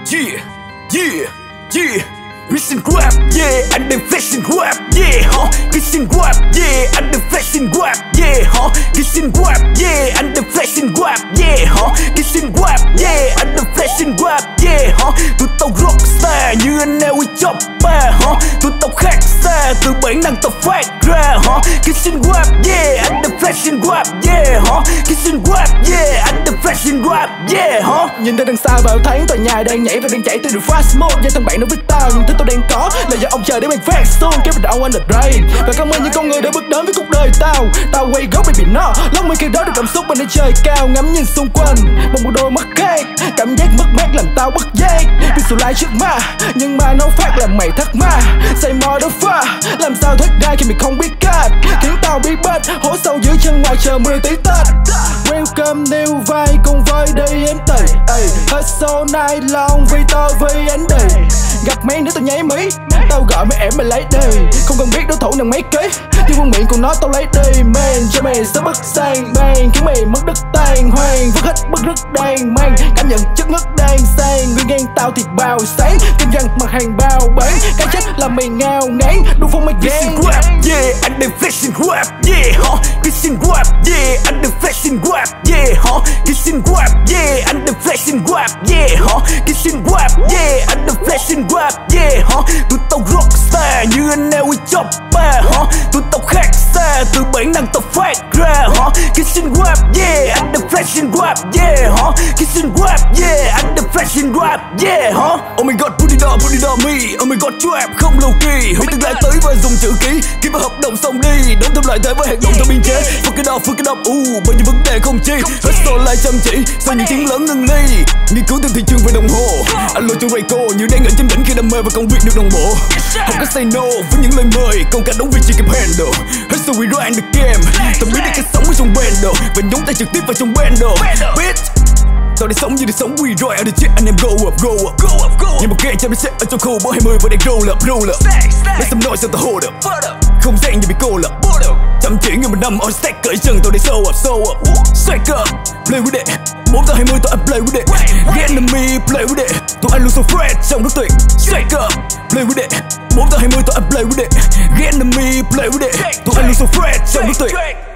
Yeah, yeah, yeah. Listen rap, yeah, and the fashion rap, yeah, huh? Listen rap, yeah, and the fashion rap, yeah, huh? Listen rap, yeah, and the fashion rap, yeah, huh? Listen rap, yeah, and the fashion rap, yeah, huh? Tụi tao rockstar như anh em chopper, huh? Tụi tao khác xa từ bản năng tao phát ra, huh? Listen rap, yeah, and the fashion rap, yeah, huh? Listen rap, yeah, and the fashion rap, yeah, huh? Nhìn ra đằng xa vào thấy tòa nhà đang nhảy và đang chảy từ đường fast mode. Do thằng bạn nó viết tao nhưng thứ tao đang có là do ông trời để mang phát xuống kéo mình down under drain. Và cảm ơn những con người đã bước đến với cuộc đời tao. Tao quay gốc baby nó lòng mình khi đó được cảm xúc bên nơi trời cao, ngắm nhìn xung quanh một bộ đôi mắt khác, cảm giác mất mát làm tao bất giác. Vì sự lại trước ma nhưng mà nó phát làm mày thắc mắc. Say more đỡ pha làm sao thoát ra khi mình không biết cách, khiến tao bị bết hố sâu dưới chân ngoài chờ mưa tí tết. Welcome new vai cùng với 𝙬𝙂𝙊𝙪. Hết số này lòng vì tao vì anh đi gặp mấy đứa tao nháy mí, tao gọi mấy em mày lấy đi. Không cần biết đối thủ nặng mấy ký nhưng vương miệng của nó tao lấy đi. Man cho mày sẽ bất sang bang khiến mày mất đất tan hoang, vứt hết bất rất đang mang cảm nhận chất ngất đang sang. Người ngang tao thì bao sáng kinh doanh mặt hàng bao bán, cái chết là mày ngao ngán đu phong mày gan. Rap, yeah, and the fashion rap, yeah, huh? Listen rap, yeah, and the fashion rap, yeah, huh? Listen rap, yeah, and the fashion rap, yeah, huh? Listen rap, yeah, and the fashion rap, yeah, huh? Tụi tao rockstar như anh em chopper, huh? Tụi tao khác xa từ bản năng tao phát ra, huh? Listen rap, yeah, and the fashion rap, yeah, huh? Listen rap, yeah, and the fashion rap, yeah, huh? Oh my god, put it on me. Oh my god, trap không low key. Hãy tương lai tới và dùng chữ ký khi mà hợp đồng xong đi, đóng thêm lại thế với hoạt động theo biên chế. Fuck it up, bao nhiêu vấn đề không chi. Hết solo lại chăm chỉ sau những tiếng lớn ngưng ly. Nghiên cứu thêm thị trường về đồng hồ. Anh lôi cho Rayco như đang ở trên đỉnh khi đam mê và công việc được đồng bộ. Không có say no với những lời mời, còn cả đống việc chỉ kịp handle. Hết so we run the game. Tao biết được cái sống ở trong bando và nhúng tay trực tiếp vào trong bando. Bitch, tao để sống như để sống we ride ở the jet anh em go up. Nhưng một game cho mình sẽ ở trong khu 20 và đang roll up. Make some noise at the hold up. Không gian như bị cô lập. Chăm chỉ như một năm on stack cởi chân tao để show up. Swag up, play with it. 4 tới 20 tụi anh play with it. Get enemy, play with it. Tụi anh luôn so fresh trong nước tuyệt. Swag up, play with it. 4 tới 20 tụi anh play with it. Get enemy, play with it. Tụi anh luôn so fresh trong nước tuyệt.